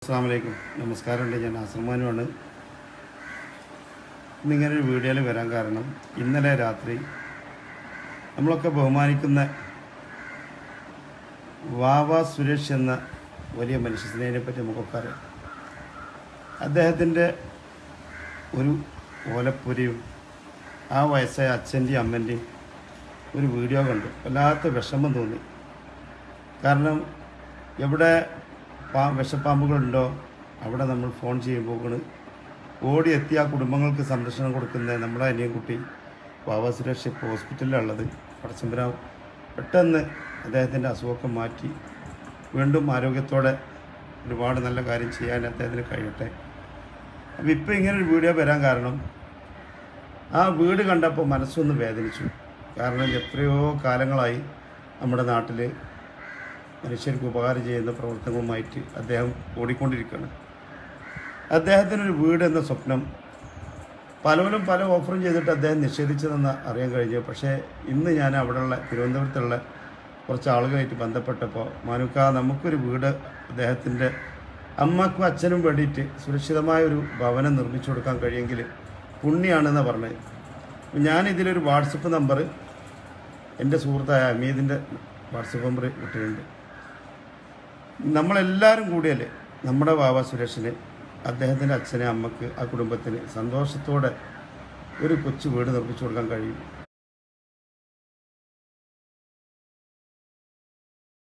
അസ്സലാമലൈക്കും. നമസ്കാരമുണ്ട്. ഞാൻ ആശ്രമാനുമാണ്. ഇന്നിങ്ങനൊരു വീഡിയോയിൽ വരാൻ കാരണം ഇന്നലെ രാത്രി നമ്മളൊക്കെ ബഹുമാനിക്കുന്ന സുരേഷ് എന്ന വലിയ മനുഷ്യസ്നേഹിനെ പറ്റി നമുക്കൊക്കെ അറിയാം. അദ്ദേഹത്തിൻ്റെ ഒരു ഓലപ്പുരയും ആ വയസ്സായ അച്ഛൻ്റെയും അമ്മൻ്റെയും ഒരു വീഡിയോ കണ്ടു. വല്ലാത്ത വിഷമം തോന്നി. കാരണം എവിടെ വിഷപ്പാമ്പുകളുണ്ടോ അവിടെ നമ്മൾ ഫോൺ ചെയ്യുമ്പോൾ ഓടിയെത്തി ആ കുടുംബങ്ങൾക്ക് സംരക്ഷണം കൊടുക്കുന്ന നമ്മുടെ അനിയൻകുട്ടി സുരേഷ് ഇപ്പോൾ ഹോസ്പിറ്റലിലുള്ളത്. പടച്ചമ്പുരാൻ പെട്ടെന്ന് അദ്ദേഹത്തിൻ്റെ അസുഖമൊക്കെ മാറ്റി വീണ്ടും ആരോഗ്യത്തോടെ ഒരുപാട് നല്ല കാര്യം ചെയ്യാൻ അദ്ദേഹത്തിന് കഴിയട്ടെ. അപ്പോൾ ഇപ്പോൾ ഇങ്ങനൊരു വീഡിയോ വരാൻ കാരണം ആ വീട് കണ്ടപ്പോൾ മനസ്സൊന്ന് വേദനിച്ചു. കാരണം എത്രയോ കാലങ്ങളായി നമ്മുടെ നാട്ടിൽ മനുഷ്യർക്ക് ഉപകാരം ചെയ്യുന്ന പ്രവർത്തനങ്ങളുമായിട്ട് അദ്ദേഹം ഓടിക്കൊണ്ടിരിക്കുകയാണ്. അദ്ദേഹത്തിനൊരു വീട് എന്ന സ്വപ്നം പലരും പല ഓഫറും ചെയ്തിട്ട് അദ്ദേഹം നിഷേധിച്ചതെന്ന് അറിയാൻ കഴിഞ്ഞു. പക്ഷേ ഇന്ന് ഞാൻ അവിടെയുള്ള തിരുവനന്തപുരത്തുള്ള കുറച്ച് ആളുകളായിട്ട് ബന്ധപ്പെട്ടപ്പോൾ നമുക്കൊരു വീട് അദ്ദേഹത്തിൻ്റെ അമ്മക്കും അച്ഛനും വേണ്ടിയിട്ട് സുരക്ഷിതമായൊരു ഭവനം നിർമ്മിച്ചു കൊടുക്കാൻ കഴിയുമെങ്കിൽ പുണ്യാണെന്ന് പറഞ്ഞത്. ഞാനിതിലൊരു വാട്സപ്പ് നമ്പർ എൻ്റെ സുഹൃത്തായ അമീദിൻ്റെ വാട്സപ്പ് നമ്പർ കിട്ടിയിട്ടുണ്ട്. നമ്മളെല്ലാവരും കൂടിയല്ലേ നമ്മുടെ സുരേഷിന് അദ്ദേഹത്തിൻ്റെ അച്ഛനെ അമ്മക്ക് ആ കുടുംബത്തിന് സന്തോഷത്തോടെ ഒരു കൊച്ചു വീട് നിർമ്മിച്ചു കൊടുക്കാൻ കഴിയും.